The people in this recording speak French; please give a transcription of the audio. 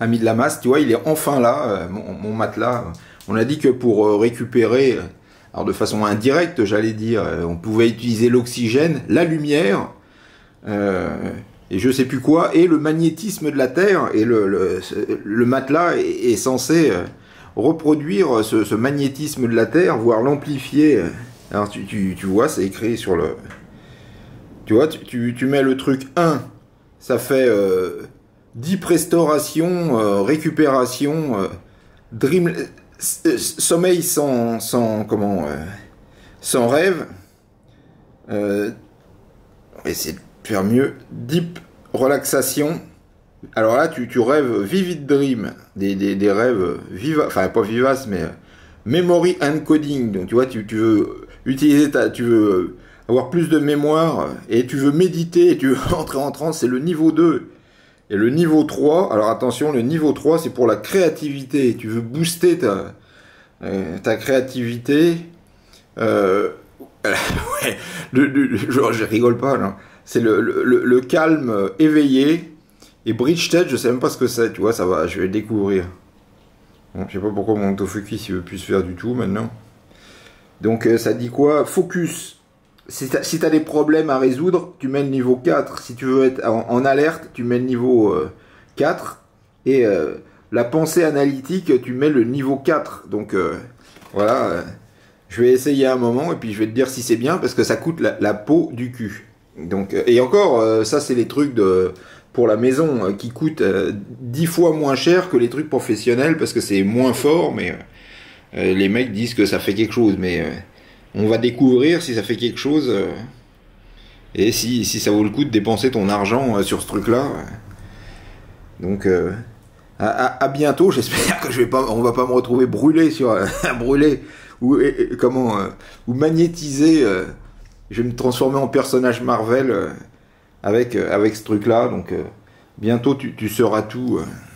ami de la masse, tu vois, il est enfin là, mon matelas. On a dit que pour récupérer, alors de façon indirecte, j'allais dire, on pouvait utiliser l'oxygène, la lumière, et je sais plus quoi, et le magnétisme de la Terre, et le matelas est censé reproduire ce magnétisme de la Terre, voire l'amplifier. Alors tu vois, c'est écrit sur le... Tu vois, tu mets le truc 1, ça fait deep restauration, récupération, dream, sommeil sans rêve. On va essayer de faire mieux. Deep relaxation. Alors là, tu rêves vivid dream, des rêves vivaces, enfin pas vivaces, mais memory encoding. Donc tu vois, tu veux utiliser tu veux avoir plus de mémoire et tu veux méditer, et tu veux entrer en transe, c'est le niveau 2. Et le niveau 3, alors attention, le niveau 3 c'est pour la créativité, tu veux booster ta créativité. Ouais, je rigole pas là. C'est le calme éveillé. Et Bridge-TED, je sais même pas ce que c'est, tu vois, ça va, je vais le découvrir. Bon, je sais pas pourquoi mon autofocus il veut plus se faire du tout maintenant. Donc ça dit quoi? Focus. Si tu as des problèmes à résoudre, tu mets le niveau 4. Si tu veux être en alerte, tu mets le niveau 4. Et la pensée analytique, tu mets le niveau 4. Donc voilà, je vais essayer un moment et puis je vais te dire si c'est bien parce que ça coûte la peau du cul. Donc, et encore, ça c'est les trucs pour la maison qui coûtent 10 fois moins cher que les trucs professionnels parce que c'est moins fort, mais les mecs disent que ça fait quelque chose. Mais on va découvrir si ça fait quelque chose et si ça vaut le coup de dépenser ton argent sur ce truc-là. Donc à bientôt. J'espère que on va pas me retrouver brûlé brûlé ou ou magnétisé. Je vais me transformer en personnage Marvel avec ce truc-là. Donc bientôt tu sauras tout.